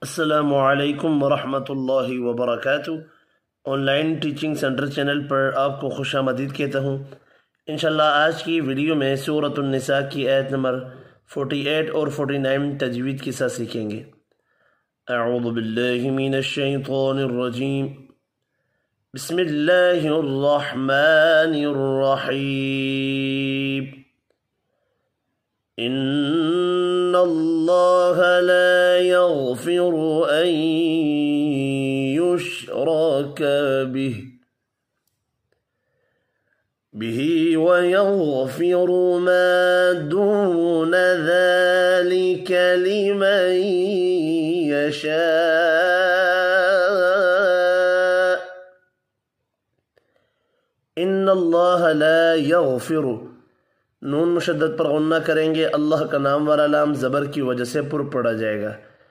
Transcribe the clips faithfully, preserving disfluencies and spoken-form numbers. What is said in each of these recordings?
अस्सलामु अलैकुम वरहमतुल्लाहि वबरकातुहू। ऑनलाइन टीचिंग सेंटर चैनल पर आपको खुशामदीद कहता हूँ। इंशाल्लाह आज की वीडियो में सूरह अल-निसा की आयत नंबर अड़तालीस और उनचास तजवीद के साथ सीखेंगे। अऊज़ु बिल्लाहि मिनश शैतानिर रजीम। बिस्मिल्लाहिर रहमानिर रहीम। इन्नल्लाह ला यग़फ़िरु अन युश्रक बिहि बिहि व यग़फ़िरु मा दून ज़ालिका लिमन यशा। इन्नल्लाह ला यग़फ़िरु, नून मुशद्दद पर गुन्ना करेंगे। अल्लाह का नाम वाला लाम ज़बर की वजह से पुर पड़ा जाएगा।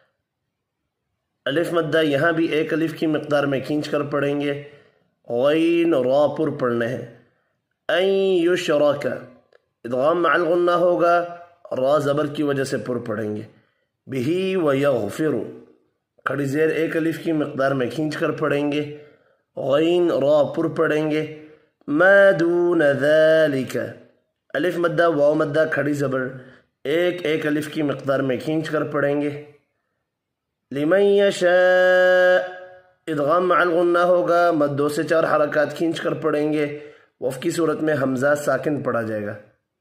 अलिफ मद्दा यहाँ भी एक अलिफ की मिक़दार में खींच कर पढ़ेंगे। गैन रा पुर पढ़ने हैं। अन युशरका इदगाम मअल गुन्ना होगा, रा ज़बर की वजह से पुर पढ़ेंगे। बिही व यग़फ़िरु खड़ी ज़ेर एक अलिफ की मिक़दार में खींच कर पढ़ेंगे। गैन रा पुर पढ़ेंगे। मा दून ज़ालिका अलिफ मद्दा वाव मद्दा खड़ी ज़बर एक एक अलिफ की मिक़दार में खींच कर पढ़ेंगे। लिमन यशा इदगाम मअल गुन्ना होगा, मद दो से चार हरकत खींच कर पढ़ेंगे। वफ़ की सूरत में हमज़ा साकिन पढ़ा जाएगा।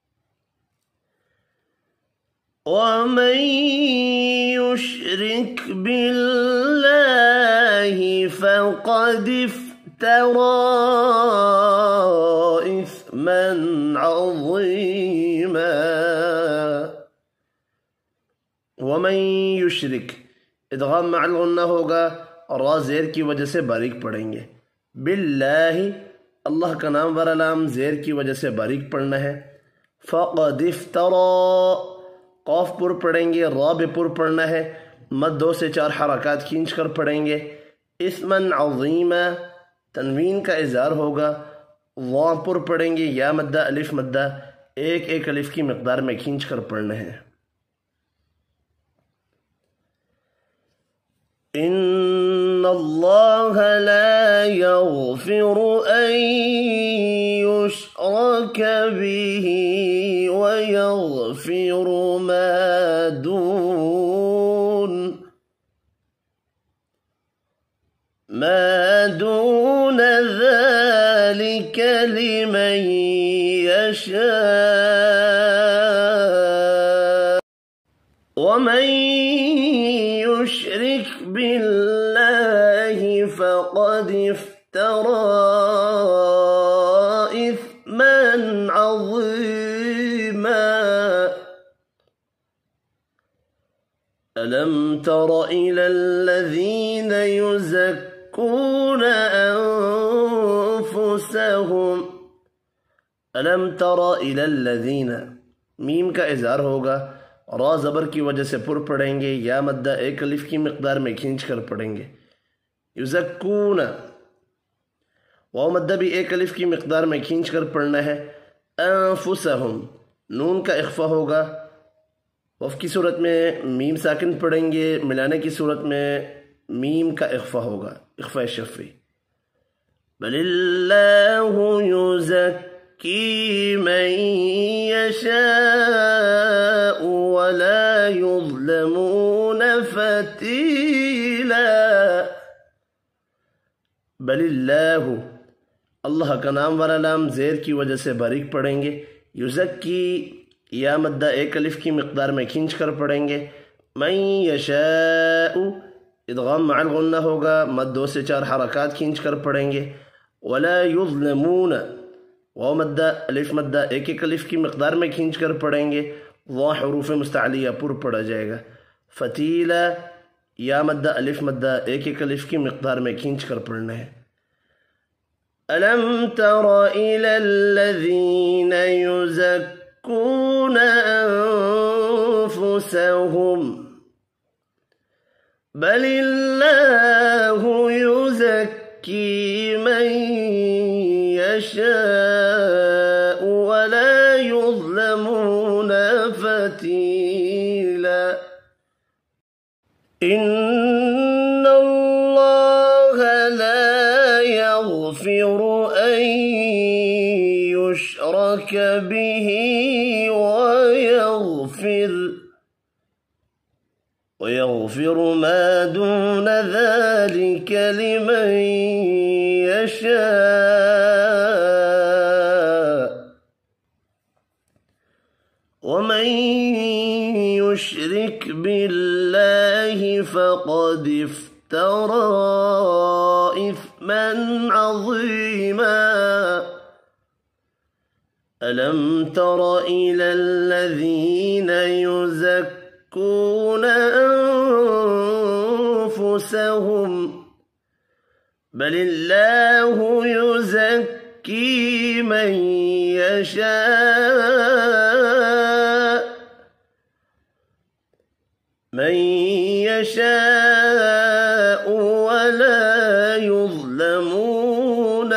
वमन युश्रिक बिल्लाहि फ़क़द इफ़्तरा इस्मन अज़ीमा। वमन युश्रिक इदगाम मअल गुन्ना होगा, रा ज़ेर की वजह से बारीक पढ़ेंगे। बिल्लाहि अल्लाह का नाम वाला लाम ज़ेर की वजह से बारीक पढ़ना है। फ़क़द इफ़्तरा क़ाफ़ पुर पढ़ेंगे, रा भी पुर पढ़ना है। मद दो से चार हरकत खींच कर पढ़ेंगे। इस्मन अज़ीमा तनवीन का इज़हार होगा, वां पुर पढ़ेंगे। या मद्दा अलिफ मद्दा एक एक अलिफ की मिक़दार में खींच कर पढ़ना है। इन्नल्लाह ला यग़फ़िरु अन युश्रक बिहि व यग़फ़िरु मा दून मा दून ज़ालिका लिमन यशा। वमन युश्रिक बिल्लाहि फ़क़द इफ़्तरा इस्मन अज़ीमा। अलम तर इलल्लज़ीन युज़क्कून अनफुसहुम। अलम तर इलल्लज़ीन मीम का इज़हार होगा, रा ज़बर की वजह से पुर पढ़ेंगे। या मद्दा एक अलिफ की मिक़दार में खींच कर पढ़ेंगे। युज़क्कून वाव मद्दा भी एक अलिफ की मिक़दार में खींच कर पढ़ना है। अनफुसहुम नून का इख्फ़ा होगा, वफ़ की सूरत में मीम साकिन पढ़ेंगे। मिलाने की सूरत में मीम का इख्फ़ा होगा, इख्फ़ा शफ़ी। बलिल्लाहु युज़क्की मन यशाअ वला युज़लमून फ़तीला। बलिल्लाहु अल्लाह का नाम वाला लाम ज़ेर की वजह से बारीक पढ़ेंगे। युज़क्की या मद्दा एक अलिफ की मिक़दार में खींच कर पढ़ेंगे। मन यशाअ इदगाम मअल गुन्ना होगा, मद दो से चार हरकत खींच कर पढ़ेंगे। वला युज़लमून वाव मद्दा अलिफ मद्दा एक एक अलिफ की मिक़दार में खींच कर पढ़ेंगे। वाह हुरूफ़ मुस्तअलिया पुर पढ़ा जाएगा। फ़तीला या मद्दा अलिफ मद्दा एक एक अलिफ की मिक़दार में खींच कर पढ़ना है। अलम तर इलल्लज़ीन युज़क्कून अनफुसहुम बलिल्लाहु युज़क्की मन यशाअ वला युज़लमून फ़तीला। इन يغفر أن يشرك به ويغفر ويغفر ما دون ذلك لمن يشاء ومن يشرك بالله فقد افترى إثما عظيما ألم تر إلى الذين يزكون أنفسهم بل الله يزكي من يشاء من يشاء ولا يظلمون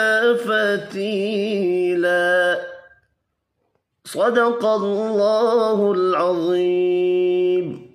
فتيلا صدق الله العظيم.